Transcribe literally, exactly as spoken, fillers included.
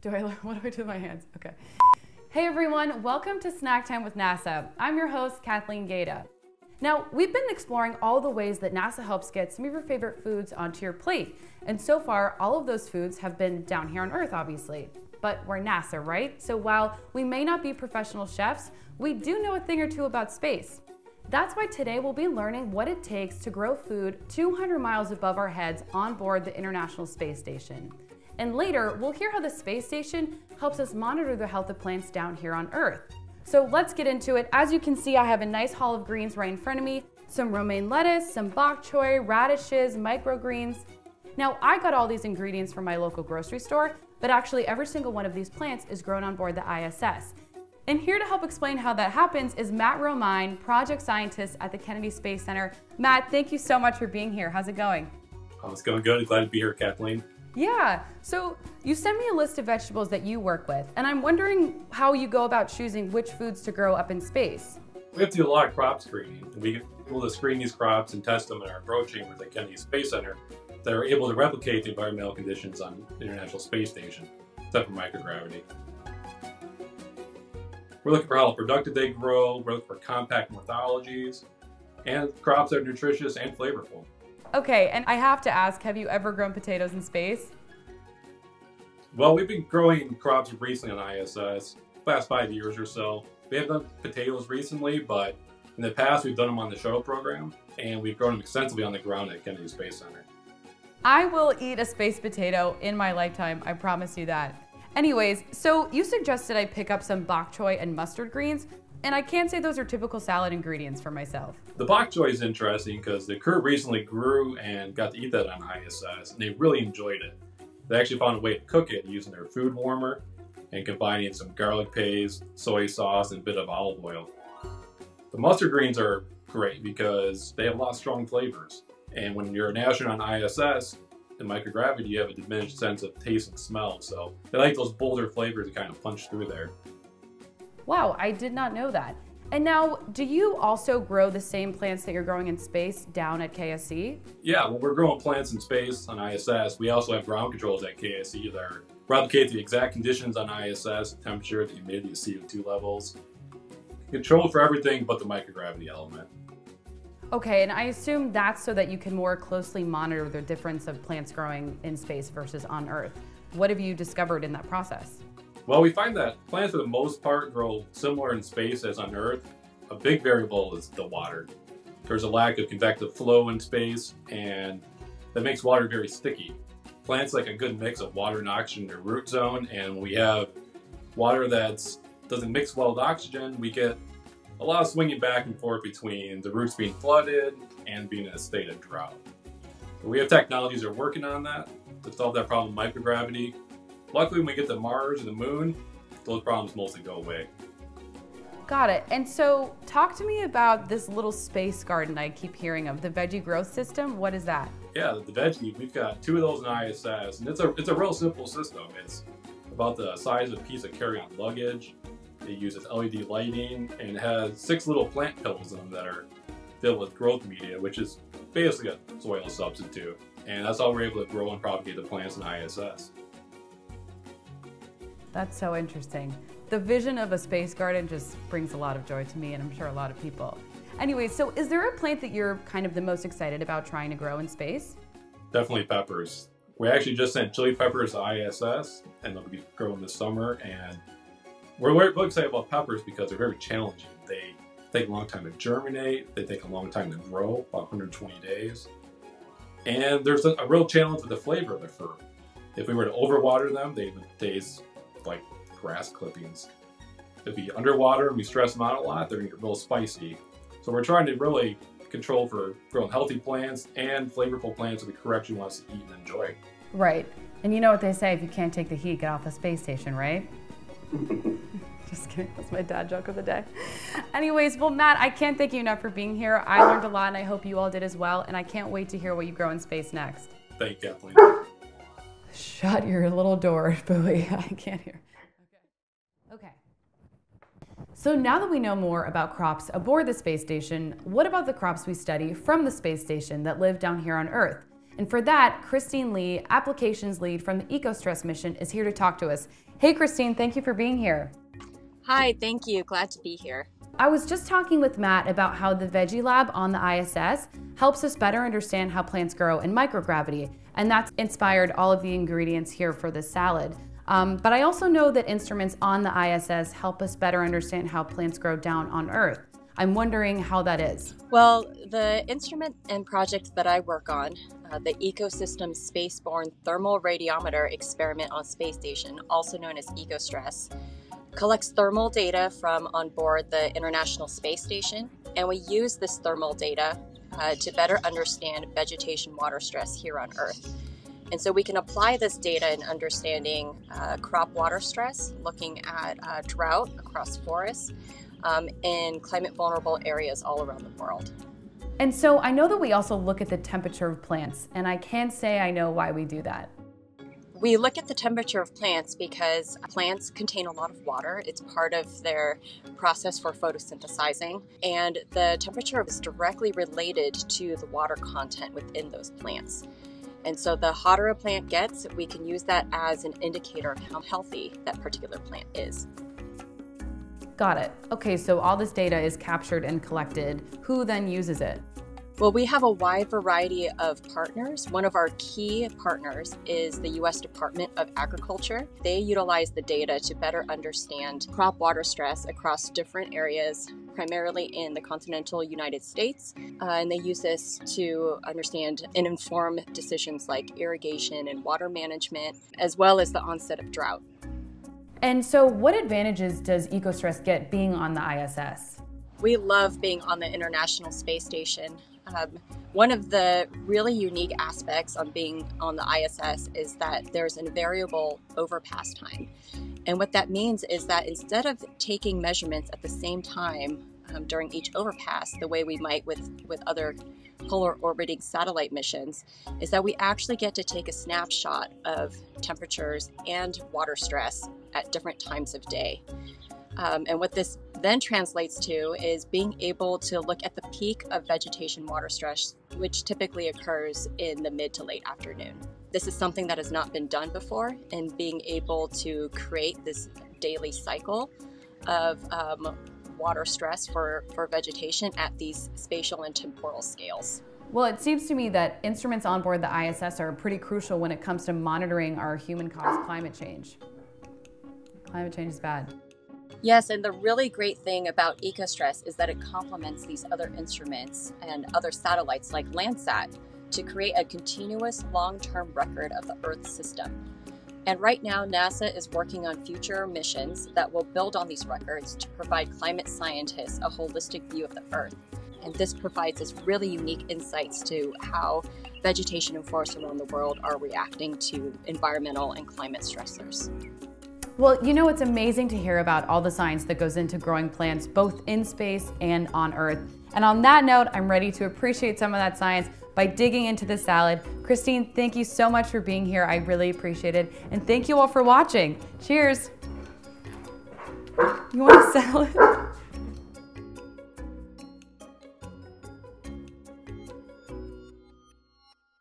Do I, what do I do with my hands? Okay. Hey everyone, welcome to Snack Time with NASA. I'm your host, Kathleen Gaeta. Now, we've been exploring all the ways that NASA helps get some of your favorite foods onto your plate. And so far, all of those foods have been down here on Earth, obviously. But we're NASA, right? So while we may not be professional chefs, we do know a thing or two about space. That's why today we'll be learning what it takes to grow food two hundred miles above our heads on board the International Space Station. And later, we'll hear how the space station helps us monitor the health of plants down here on Earth. So let's get into it. As you can see, I have a nice haul of greens right in front of me. Some romaine lettuce, some bok choy, radishes, microgreens. Now, I got all these ingredients from my local grocery store, but actually every single one of these plants is grown on board the I S S. And here to help explain how that happens is Matt Romeyn, project scientist at the Kennedy Space Center. Matt, thank you so much for being here. How's it going? Oh, it's going good. Glad to be here, Kathleen. Yeah, so you sent me a list of vegetables that you work with, and I'm wondering how you go about choosing which foods to grow up in space. We have to do a lot of crop screening, and we get able to screen these crops and test them in our grow chambers at Kennedy Space Center that are able to replicate the environmental conditions on the International Space Station, except for microgravity. We're looking for how productive they grow, we're looking for compact morphologies, and crops that are nutritious and flavorful. Okay, and I have to ask, have you ever grown potatoes in space? Well, we've been growing crops recently on I S S, last five years or so. We have done potatoes recently, but in the past we've done them on the shuttle program, and we've grown them extensively on the ground at Kennedy Space Center. I will eat a space potato in my lifetime, I promise you that. Anyways, so you suggested I pick up some bok choy and mustard greens, and I can't say those are typical salad ingredients for myself. The bok choy is interesting because the crew recently grew and got to eat that on I S S, and they really enjoyed it. They actually found a way to cook it using their food warmer and combining some garlic paste, soy sauce, and a bit of olive oil. The mustard greens are great because they have a lot of strong flavors. And when you're an astronaut on I S S, in microgravity, you have a diminished sense of taste and smell. So they like those bolder flavors to kind of punch through there. Wow, I did not know that. And now, do you also grow the same plants that you're growing in space down at K S C? Yeah, when we're growing plants in space on I S S, we also have ground controls at K S C that are replicate the exact conditions on I S S, the temperature, the humidity, the C O two levels. Control for everything but the microgravity element. Okay, and I assume that's so that you can more closely monitor the difference of plants growing in space versus on Earth. What have you discovered in that process? Well, we find that plants for the most part grow similar in space as on Earth. A big variable is the water. There's a lack of convective flow in space, and that makes water very sticky. Plants like a good mix of water and oxygen in their root zone, and when we have water that doesn't mix well with oxygen, we get a lot of swinging back and forth between the roots being flooded and being in a state of drought. We have technologies that are working on that to solve that problem with microgravity. Luckily, when we get to Mars and the Moon, those problems mostly go away. Got it. And so talk to me about this little space garden I keep hearing of, the Veggie growth system. What is that? Yeah, the Veggie, we've got two of those in I S S, and it's a, it's a real simple system. It's about the size of a piece of carry-on luggage. It uses L E D lighting, and it has six little plant pills in them that are filled with growth media, which is basically a soil substitute. And that's how we're able to grow and propagate the plants in I S S. That's so interesting. The vision of a space garden just brings a lot of joy to me, and I'm sure a lot of people. Anyway, so is there a plant that you're kind of the most excited about trying to grow in space? Definitely peppers. We actually just sent chili peppers to I S S, and they'll be growing this summer. And we're really excited about peppers because they're very challenging. They take a long time to germinate. They take a long time to grow, about one hundred twenty days. And there's a, a real challenge with the flavor of the fruit. If we were to overwater them, they would taste like grass clippings. If we underwater and we stress them out a lot, they're gonna get real spicy. So we're trying to really control for growing healthy plants and flavorful plants that the correction wants to eat and enjoy. Right. And you know what they say, if you can't take the heat, get off the space station, right? Just kidding, that's my dad joke of the day. Anyways, well, Matt, I can't thank you enough for being here. I learned a lot, and I hope you all did as well, and I can't wait to hear what you grow in space next. Thank you, Kathleen. Shut your little door, Bowie. I can't hear. Okay. Okay. So now that we know more about crops aboard the space station, what about the crops we study from the space station that live down here on Earth? And for that, Christine Lee, applications lead from the Ecostress mission, is here to talk to us. Hey Christine, thank you for being here. Hi, thank you. Glad to be here. I was just talking with Matt about how the Veggie Lab on the I S S helps us better understand how plants grow in microgravity, and that's inspired all of the ingredients here for this salad. Um, but I also know that instruments on the I S S help us better understand how plants grow down on Earth. I'm wondering how that is. Well, the instrument and project that I work on, uh, the Ecosystem Spaceborne Thermal Radiometer Experiment on Space Station, also known as Ecostress, collects thermal data from on board the International Space Station, and we use this thermal data uh, to better understand vegetation water stress here on Earth. And so we can apply this data in understanding uh, crop water stress, looking at uh, drought across forests, um, in climate vulnerable areas all around the world. And so I know that we also look at the temperature of plants, and I can't say I know why we do that. We look at the temperature of plants because plants contain a lot of water. It's part of their process for photosynthesizing, and the temperature is directly related to the water content within those plants. And so the hotter a plant gets, we can use that as an indicator of how healthy that particular plant is. Got it. Okay, so all this data is captured and collected. Who then uses it? Well, we have a wide variety of partners. One of our key partners is the U S Department of Agriculture. They utilize the data to better understand crop water stress across different areas, primarily in the continental United States. Uh, and they use this to understand and inform decisions like irrigation and water management, as well as the onset of drought. And so what advantages does Ecostress get being on the I S S? We love being on the International Space Station. Um, one of the really unique aspects of being on the I S S is that there's an variable overpass time. And what that means is that instead of taking measurements at the same time um, during each overpass, the way we might with, with other polar orbiting satellite missions, is that we actually get to take a snapshot of temperatures and water stress at different times of day. Um, and what this then translates to is being able to look at the peak of vegetation water stress, which typically occurs in the mid to late afternoon. This is something that has not been done before, and being able to create this daily cycle of um, water stress for, for vegetation at these spatial and temporal scales. Well, it seems to me that instruments on board the I S S are pretty crucial when it comes to monitoring our human-caused climate change. Climate change is bad. Yes, and the really great thing about Ecostress is that it complements these other instruments and other satellites like Landsat to create a continuous long-term record of the Earth system. And right now, NASA is working on future missions that will build on these records to provide climate scientists a holistic view of the Earth. And this provides us really unique insights to how vegetation and forests around the world are reacting to environmental and climate stressors. Well, you know, it's amazing to hear about all the science that goes into growing plants, both in space and on Earth. And on that note, I'm ready to appreciate some of that science by digging into the salad. Christine, thank you so much for being here. I really appreciate it. And thank you all for watching. Cheers. You want a salad?